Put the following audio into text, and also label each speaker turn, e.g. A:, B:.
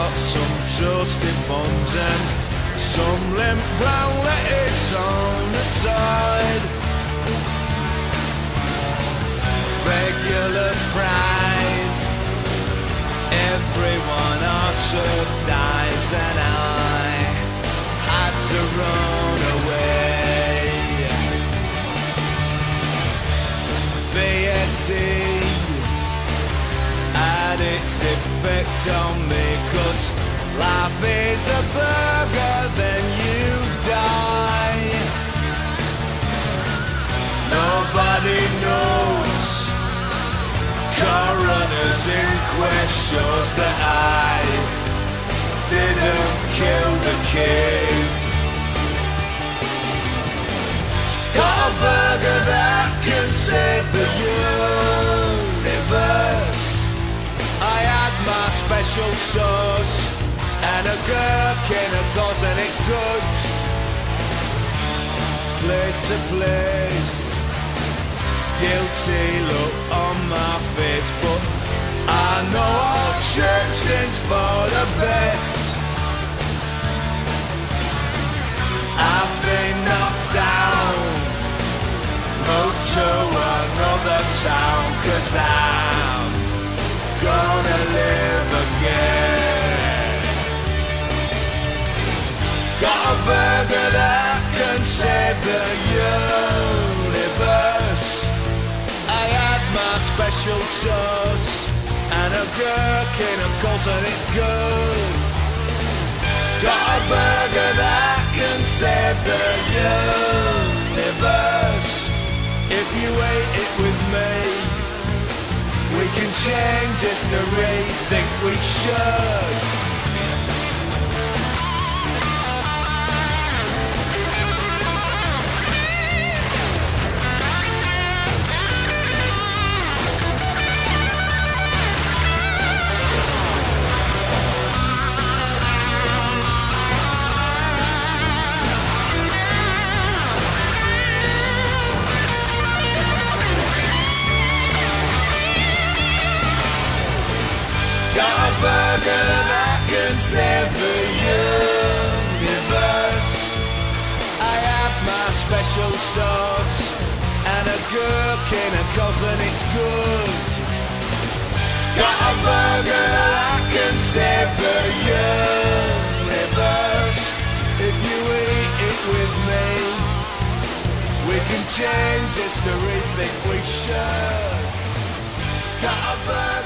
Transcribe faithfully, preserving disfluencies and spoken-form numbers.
A: got some toasted buns and some limp brown lettuce on the side. Regular fries, everyone also dies, and I had to run away. B S C had its effect on me, 'cause life is a burger, then you die. Nobody knows. Coroner's inquest shows that I didn't kill the kid. Got a burger that can save the universe. I had my special sauce and a gherkin, of course, and it's good. Place to place, guilty look on my face, but I know I'll change things for the best. I've been knocked down, moved to another town, 'cause I'm gonna live again. Got a burger that can save the universe. I had my special sauce and a gherkin, of course, and it's good. Got a burger that can save the universe. If you ate it with me, we can change history, think we should. Got a burger that can save the universe. I have my special sauce and a gherkin, of course, and it's good. Got a burger that can save the universe. If you eat it with me, we can change history, think we should. Got a burger.